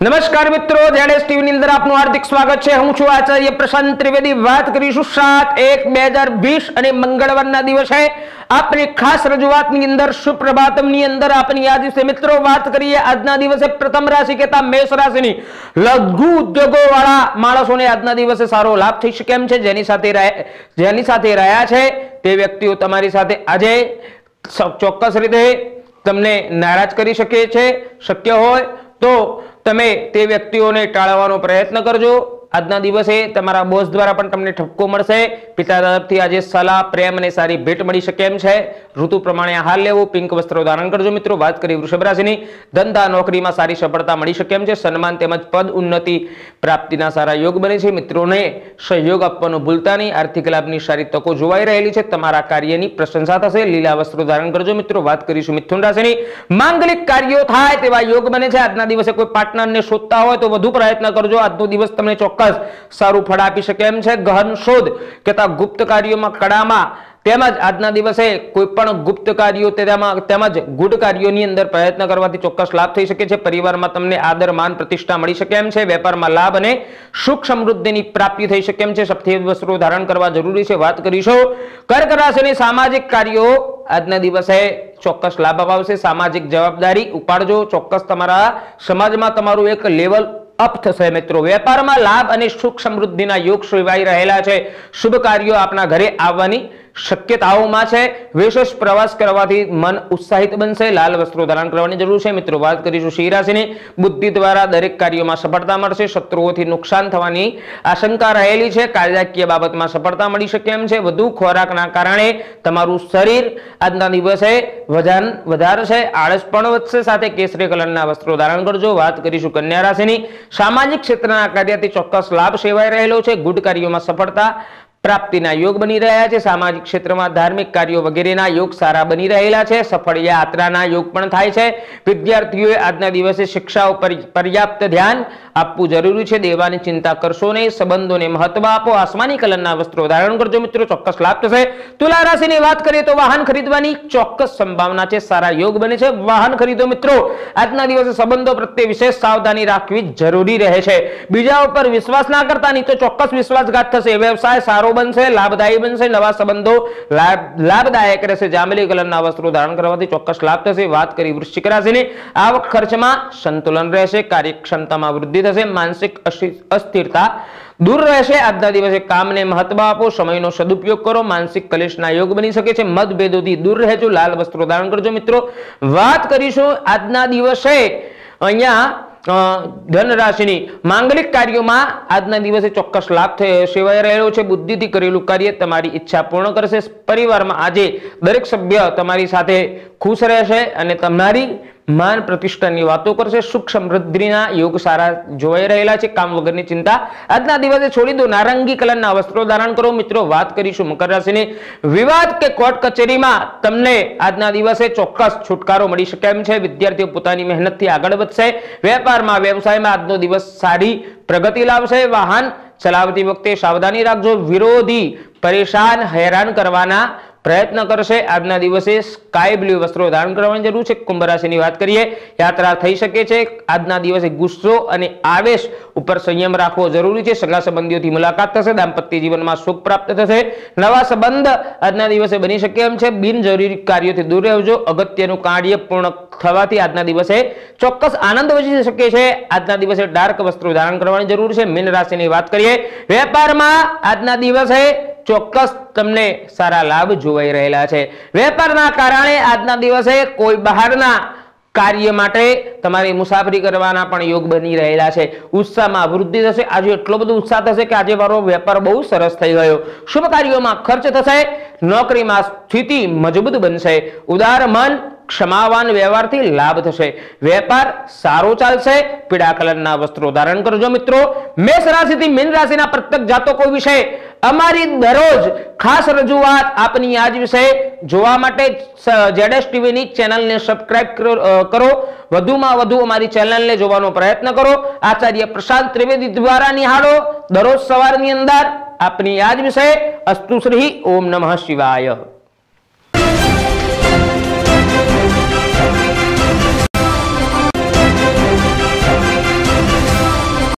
નમસ્કાર મિત્રો, જેડેસ ટીવી ની અંદર આપનું હાર્દિક સ્વાગત છે। હું છું આચાર્ય પ્રશાંત ત્રિવેદી। વાત કરીશું 7/1/2020 અને મંગળવારના દિવસે આપની ખાસ રજૂઆતની અંદર સુપ્રભાતમની અંદર આપની આજ વિશે મિત્રો વાત કરીએ। આજના દિવસે પ્રથમ રાશિ કહેતા મેષ રાશિની લઘુ ઉદ્યોગો વાળા માણસોને આજના દિવસે સારો લાભ થઈ શકે એમ છે। જેની સાથે રહ્યા છે તે વ્યક્તિઓ તમારી સાથે આજે ચોક્કસ રીતે તમને નારાજ કરી શકે છે। શક્ય હોય તો તમે તે વ્યક્તિઓને ટાળવાનો પ્રયત્ન કરજો। આજના દિવસે તમારા બોસ દ્વારા પણ તમને ઠપકો મળશે। પિતા તરફથી આજે સલાહ, પ્રેમ અને સારી ભેટ મળી શકે એમ છે। ઋતુ પ્રમાણે આહાર લેવો, પિંક વસ્ત્રો ધારણ કરજો મિત્રો। વાત કરી વૃષભ રાશિની ધંધા નોકરીમાં સારી સફળતા મળી શકે એમ છે। સન્માન તેમજ પદ ઉન્નતિ પ્રાપ્તિના સારા યોગ બને છે। મિત્રોને સહયોગ આપવાનું ભૂલતા નહીં। આર્થિક લાભની સારી તકો જોવાઈ રહેલી છે। તમારા કાર્યની પ્રશંસા થશે। લીલા વસ્ત્રો ધારણ કરજો મિત્રો। વાત કરીશું મિથુન રાશિની માંગલિક કાર્યો થાય તેવા યોગ બને છે। આજના દિવસે કોઈ પાર્ટનરને શોધતા હોય તો વધુ પ્રયત્ન કરજો। આજનો દિવસ તમને ચોક્કસ સારું ફળ આપી શકે એમ છે। ગહન શોધ કેતા ગુપ્ત કાર્યોમાં, કળામાં તેમજ આજના દિવસે કોઈ પણ ગુપ્ત કાર્યો તેમજ ગુડ કાર્યોની અંદર પ્રયત્ન કરવાથી ચોક્કસ લાભ થઈ શકે છે। પરિવારમાં તમને આદર, માન, પ્રતિષ્ઠા મળી શકે એમ છે। વેપારમાં લાભ અને સુખ સમૃદ્ધિની પ્રાપ્તિ થઈ શકે એમ છે। સફેદ વસ્ત્રો ધારણ કરવા જરૂરી છે। વાત કરીશું કર્ક રાશિની સામાજિક કાર્યો આજના દિવસે ચોક્કસ લાભ અપાવશે। સામાજિક જવાબદારી ઉપાડજો। ચોક્કસ તમારા સમાજમાં તમારું એક લેવલ અપ થશે મિત્રો। વેપારમાં લાભ અને સુખ સમૃદ્ધિના યોગ સેવાઈ રહેલા છે। શુભ કાર્યો આપના ઘરે આવવાની શક્યતાઓમાં છે। વિશેષ પ્રવાસ કરવાથી મન ઉત્સાહિત બનશે। લાલ વસ્ત્રો ધારણ કરવાની જરૂર છે મિત્રો। વાત કરીશું સિંહ રાશિની બુદ્ધિ દ્વારા દરેક કાર્યોમાં સફળતા મળશે। શત્રુઓથી નુકસાન થવાની આશંકા રહેલી છે। કાયદાકીય બાબતમાં સફળતા મળી શકે એમ છે। વધુ ખોરાકના કારણે તમારું શરીર આજના દિવસે વજન વધારશે, આળસ પણ વધશે। સાથે કેસરી કલરના વસ્ત્રો ધારણ કરજો। વાત કરીશું કન્યા રાશિની સામાજિક ક્ષેત્રના કાર્યથી ચોક્કસ લાભ સેવાઈ રહેલો છે। ગુડ કાર્યોમાં સફળતા પ્રાપ્તિના યોગ બની રહ્યા છે। સામાજિક ક્ષેત્રમાં ધાર્મિક કાર્યો વગેરેના યોગ સારા બની રહેલા છે। સફળ યાત્રાના યોગ પણ થાય છે। વિદ્યાર્થીઓએ આજના દિવસે શિક્ષા ઉપર પર્યાપ્ત ધ્યાન આપવું જરૂરી છે। દેવાની ચિંતા કરશો નહીં, સંબંધોને મહત્વ આપો। આસમાની કલરના વસ્ત્રો ધારણ કરજો મિત્રો, ચોક્કસ લાભ થશે। તુલા રાશિની વાત કરીએ તો વાહન ખરીદવાની ચોક્કસ સંભાવના છે। સારા યોગ બને છે। વાહન ખરીદો મિત્રો। આજના દિવસે સંબંધો પ્રત્યે વિશેષ સાવધાની રાખવી જરૂરી રહે છે। બીજા ઉપર વિશ્વાસ ના કરતા, નહીં તો ચોક્કસ વિશ્વાસઘાત થશે। વ્યવસાય સારો બનશે, લાભદાયી બનશે। નવા સંબંધો લાભદાયક રહેશે। જાંબલી કલરના વસ્ત્રો ધારણ કરવાથી ચોક્કસ લાભ થશે। વાત કરી વૃશ્ચિક રાશિની આવક ખર્ચમાં સંતુલન રહેશે। કાર્યક્ષમતામાં વૃદ્ધિ થશે। માનસિક અસ્થિરતા દૂર રહેશે। આજના દિવસે કામને મહત્વ આપો, સમયનો સદુપયોગ કરો। માનસિક કલેશના યોગ બની શકે છે। મતભેદોથી દૂર રહેજો। લાલ વસ્ત્રો ધારણ કરજો મિત્રો। વાત કરીશું આજના દિવસે અહીંયા ધન રાશિની માંગલિક કાર્યોમાં આજના દિવસે ચોક્કસ લાભ સેવાઈ રહેલો છે। બુદ્ધિથી કરેલું કાર્ય તમારી ઈચ્છા પૂર્ણ કરશે। પરિવારમાં આજે દરેક સભ્ય તમારી સાથે ખુશ રહેશે અને તમારી માન પ્રતિષ્ઠાની વાતો કરશે। સુખ સમૃદ્ધિના યોગ સારા જોવાઈ રહેલા છે। કામ વગરની ચિંતા આજના દિવસે છોડી દો। નારંગી કલરના વસ્ત્રો ધારણ કરો મિત્રો। વાત કરીશું મકર રાશિની વિવાદ કે કોર્ટ કચેરીમાં તમને આજના દિવસે ચોક્કસ છુટકારો મળી શકે એમ છે। વિદ્યાર્થીઓ પોતાની મહેનતથી આગળ વધશે। વેપારમાં, વ્યવસાયમાં આજનો દિવસ સારી પ્રગતિ લાવશે। વાહન ચલાવતી વખતે સાવધાની રાખજો। વિરોધી પરેશાન, હેરાન કરવાના પ્રયત્ન કરશે। આજના દિવસે સ્કાય બ્લુ વસ્ત્રો ધારણ કરવાની જરૂર છે। કુંભ રાશિની વાત કરીએ, યાત્રા થઈ શકે છે। આજના દિવસે ગુસ્સો અને આવેશ ઉપર સંયમ રાખવો જરૂરી છે। સગા સંબંધીઓથી મુલાકાત થશે। દાંપત્ય જીવનમાં સુખ પ્રાપ્ત થશે। નવા સંબંધ આજના દિવસે બની શકે એમ છે। બિનજરૂરી કાર્યોથી દૂર રહેજો। અગત્યનું કાર્ય પૂર્ણ થવાથી આજના દિવસે ચોક્કસ આનંદ વધી શકે છે। આજના દિવસે ડાર્ક વસ્ત્રો ધારણ કરવાની જરૂર છે। મીન રાશિની વાત કરીએ, વેપારમાં આજના દિવસે ચોક્કસ તમને સારા લાભ જોવાઈ રહેલા છે। વેપારના કારણે આજના દિવસે કોઈ બહારના કાર્ય માટે તમારી મુસાફરી કરવાના પણ યોગ બની રહેલા છે। ઉત્સાહમાં વૃદ્ધિ થશે। આજે એટલો બધો ઉત્સાહ થશે કે આજે મારો વેપાર બહુ સરસ થઈ ગયો। શુભ કાર્યોમાં ખર્ચ થશે। નોકરીમાં સ્થિતિ મજબૂત બનશે। ઉદાર મન, ક્ષમાવાન વ્યવહારથી લાભ થશે। વેપાર સારો ચાલશે। પીળા કલરના વસ્ત્રો ધારણ કરજો મિત્રો। મેષ રાશિથી મીન રાશિના પ્રત્યેક જાતકો વિશે અમારી દરરોજ ખાસ રજૂઆત આપની આજ વિશે જોવા માટે જેડેસ ટીવીની ચેનલને સબસ્ક્રાઇબ કરો। વધુમાં વધુ અમારી ચેનલને જોવાનો પ્રયત્ન કરો। આચાર્ય પ્રશાંત ત્રિવેદી દ્વારા નિહાળો દરરોજ સવારની અંદર આપની આજ વિશે। અસ્તુ શ્રી ઓમ નમઃ શિવાય।